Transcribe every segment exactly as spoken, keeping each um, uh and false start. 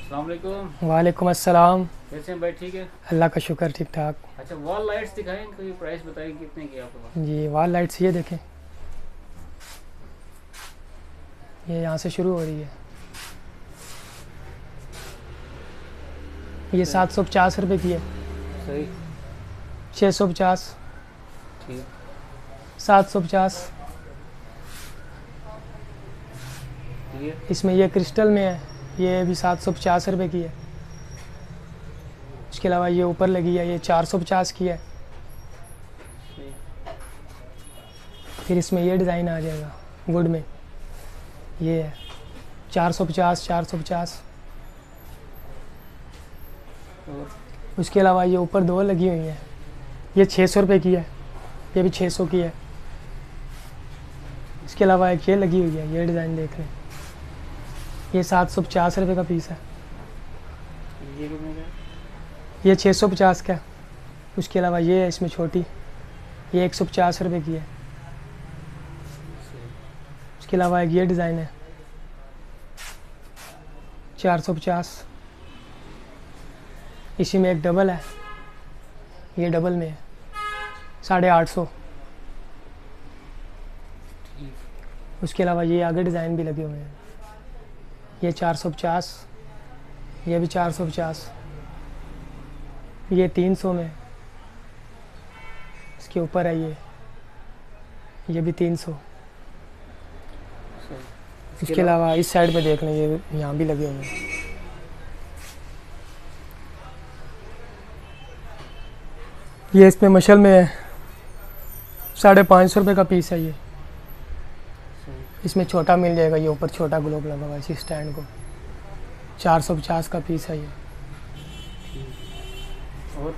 अस्सलाम वालेकुम। वालेकुम अस्सलाम। कैसे हैं भाई? ठीक है। अल्लाह का शुक्र, ठीक ठाक। अच्छा, वॉल लाइट्स दिखाएं, कोई प्राइस बताइए कितने की आपके पास? जी, वॉल लाइट्स ये देखें, ये यहाँ से शुरू हो रही है। ये सही। सात सौ पचास रुपये की है। सही। छः सौ पचास। ठीक। सात सौ पचास। ये इसमें ये क्रिस्टल में है, ये भी सात सौ पचास रुपये की है। इसके अलावा ये ऊपर लगी है, ये चार सौ पचास की है। सही। फिर इसमें ये डिज़ाइन आ जाएगा वुड में, ये है चार सौ पचास, चार सौ पचास। और उसके अलावा ये ऊपर दो लगी हुई हैं, ये छः सौ रुपये की है, ये भी छः सौ की है। इसके अलावा एक ये लगी हुई है, ये डिज़ाइन देख लें, ये सात सौ पचास रुपये का पीस है। ये कितने का है? ये छः सौ पचास का है। उसके अलावा ये है इसमें छोटी, ये एक सौ पचास रुपये की है। सही। उसके अलावा एक ये डिज़ाइन है, चार सौ पचास। इसी में एक डबल है, ये डबल में है, साढ़े आठ सौ। ठीक। उसके अलावा ये आगे डिज़ाइन भी लगे हुए हैं, ये चार सौ पचास, ये भी चार सौ पचास, ये तीन सौ में। इसके ऊपर है ये ये भी तीन सौ। सही। इसके अलावा इस साइड पे देख लें, ये यहाँ भी लगे हुए हैं। ये इसमें मशल में है, साढ़े पाँच सौ रुपये का पीस है ये। सही। इसमें छोटा मिल जाएगा, ये ऊपर छोटा ग्लोब लगा हुआ है इसी स्टैंड को, चार सौ पचास का पीस है ये। ठीक। और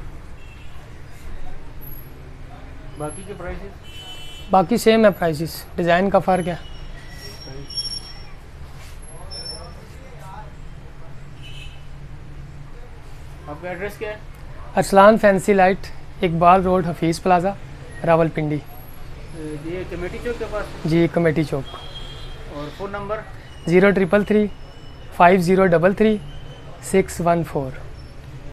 बाकी के प्राइसेस? बाकी सेम है प्राइसेस, डिज़ाइन का फ़र्क है। सही। आपका एड्रेस क्या है? Arsalan fancy light, Iqbal road, Hafeez plaza, Rawalpindi. ये कमेटी चौक के पास है? जी, कमेटी चौक। और phone number? Zero triple three five zero double three six one four.